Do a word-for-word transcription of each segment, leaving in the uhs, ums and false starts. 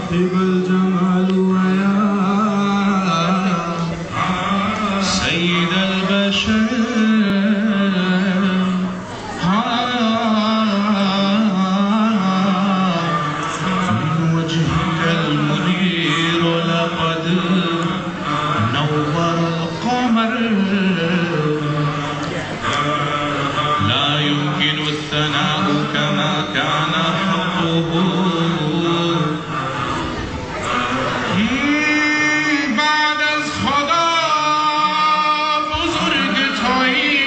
صاحب الجمال ويا سيد البشر من وجهك المنير لقد نور القمر لا يمكن الثناء كما كان حقه بعد از خدا بزرگ تویی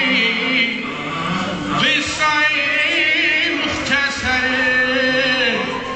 قصه مختصره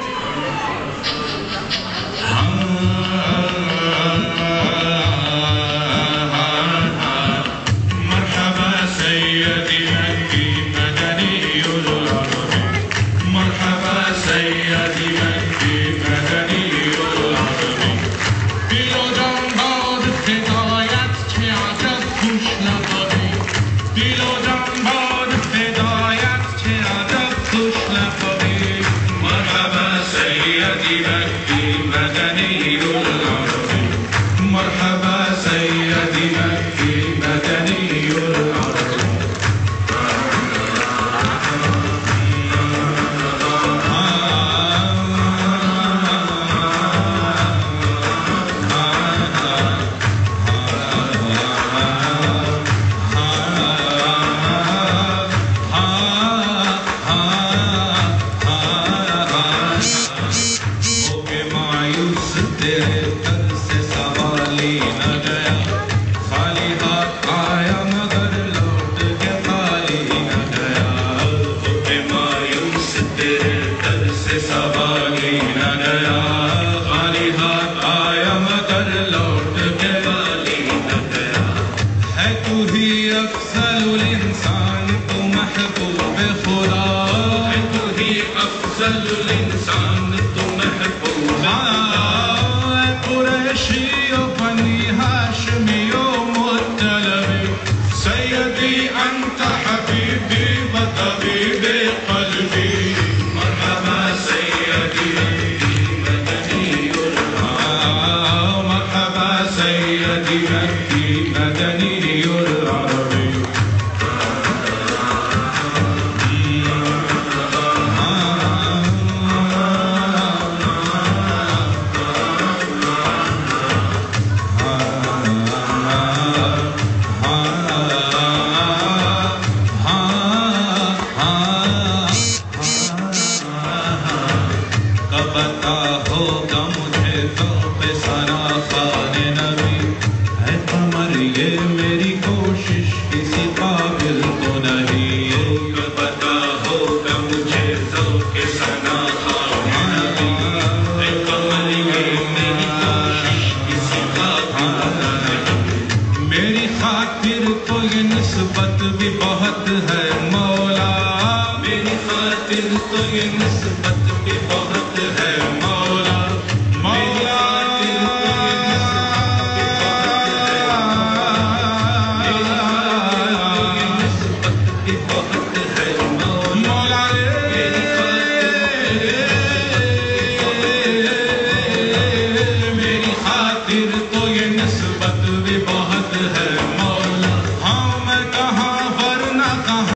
مرحبا سيدي مكي مدني العرب مرحبا سيدي مكي مدني العرب دل و جان باد فدایت چه عجب خوش لقبی دل و جان باد فدایت چه عجب خوش لقبی مرحبا سيدي مكي مدني العرب مرحبا سيدي مكي مدني العرب अफजल इंसान तो महबूब खुदा है तू ही अफजल इंसान तो महबूब कुरैशी ओ बनी हाशमी ओ मुत्तलबी सय्यदी अंत हबीबी व तबीबे क़ल्बी मरहबा सय्यदी मदनी मरहबा सय्यदी मक्की मदनी पता होगा मुझे तो बेसरा खाने नबी है कमर ये मेरी कोशिश किसी काबिल तो नहीं है पता होगा मुझे तो बेसरा खाने नबी है कमर ये मेरी कोशिश किसी काबिल तो नहीं मेरी खातिर तो ये निस्बत भी बहुत है मौला मेरी खातिर तो ये निस्बत भी बहुत